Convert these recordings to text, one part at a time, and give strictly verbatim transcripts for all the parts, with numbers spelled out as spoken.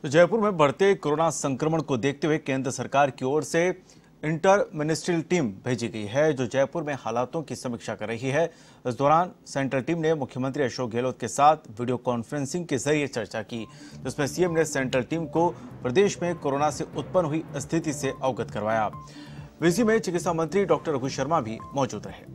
तो जयपुर में बढ़ते कोरोना संक्रमण को देखते हुए केंद्र सरकार की ओर से इंटर मिनिस्ट्रियल टीम भेजी गई है, जो जयपुर में हालातों की समीक्षा कर रही है। इस दौरान सेंट्रल टीम ने मुख्यमंत्री अशोक गहलोत के साथ वीडियो कॉन्फ्रेंसिंग के जरिए चर्चा की, जिसमें सीएम ने सेंट्रल टीम को प्रदेश में कोरोना से उत्पन्न हुई स्थिति से अवगत करवाया। वीसी में चिकित्सा मंत्री डॉक्टर रघु शर्मा भी मौजूद रहे।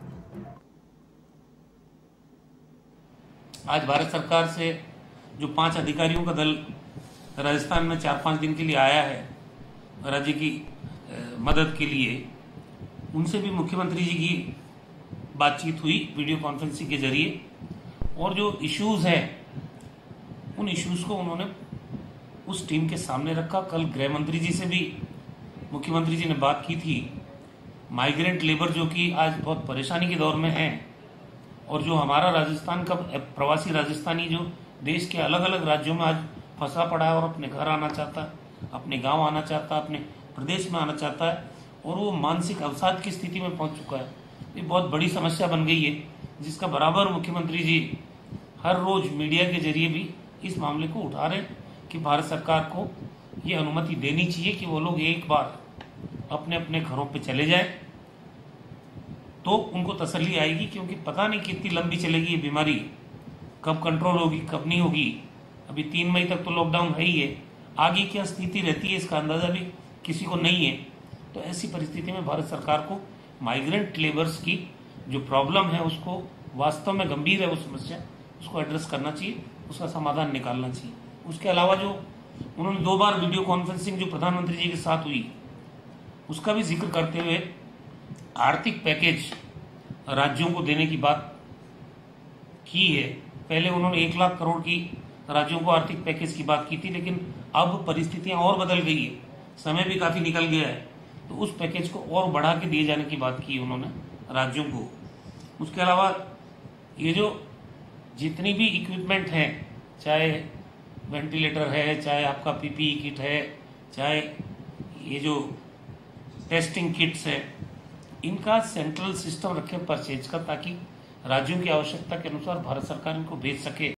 आज भारत सरकार से जो पांच अधिकारियों का दल राजस्थान में चार पांच दिन के लिए आया है राज्य की मदद के लिए, उनसे भी मुख्यमंत्री जी की बातचीत हुई वीडियो कॉन्फ्रेंसिंग के जरिए, और जो इश्यूज हैं उन इश्यूज को उन्होंने उस टीम के सामने रखा। कल गृह मंत्री जी से भी मुख्यमंत्री जी ने बात की थी। माइग्रेंट लेबर जो कि आज बहुत परेशानी के दौर में है, और जो हमारा राजस्थान का प्रवासी राजस्थानी जो देश के अलग अलग राज्यों में आज फंसा पड़ा है और अपने घर आना चाहता है, अपने गांव आना चाहता है, अपने प्रदेश में आना चाहता है, और वो मानसिक अवसाद की स्थिति में पहुंच चुका है। ये बहुत बड़ी समस्या बन गई है, जिसका बराबर मुख्यमंत्री जी हर रोज मीडिया के जरिए भी इस मामले को उठा रहे हैं कि भारत सरकार को ये अनुमति देनी चाहिए कि वो लोग एक बार अपने अपने घरों पे चले जाएं, तो उनको तसल्ली आएगी। क्योंकि पता नहीं कितनी लंबी चलेगी ये बीमारी, कब कंट्रोल होगी कब नहीं होगी। अभी तीन मई तक तो लॉकडाउन है ही है, आगे क्या स्थिति रहती है इसका अंदाजा भी किसी को नहीं है। तो ऐसी परिस्थिति में भारत सरकार को माइग्रेंट लेबर्स की जो प्रॉब्लम है उसको, वास्तव में गंभीर है वो समस्या, उसको एड्रेस करना चाहिए, उसका समाधान निकालना चाहिए। उसके अलावा जो उन्होंने दो बार वीडियो कॉन्फ्रेंसिंग जो प्रधानमंत्री जी के साथ हुई, उसका भी जिक्र करते हुए आर्थिक पैकेज राज्यों को देने की बात की है। पहले उन्होंने एक लाख करोड़ की राज्यों को आर्थिक पैकेज की बात की थी, लेकिन अब परिस्थितियां और बदल गई है, समय भी काफी निकल गया है, तो उस पैकेज को और बढ़ा के दिए जाने की बात की उन्होंने राज्यों को। उसके अलावा ये जो जितनी भी इक्विपमेंट है, चाहे वेंटिलेटर है, चाहे आपका पीपीई किट है, चाहे ये जो टेस्टिंग किट्स है, इनका सेंट्रल सिस्टम रखे परचेज का, ताकि राज्यों की आवश्यकता के अनुसार भारत सरकार इनको भेज सके।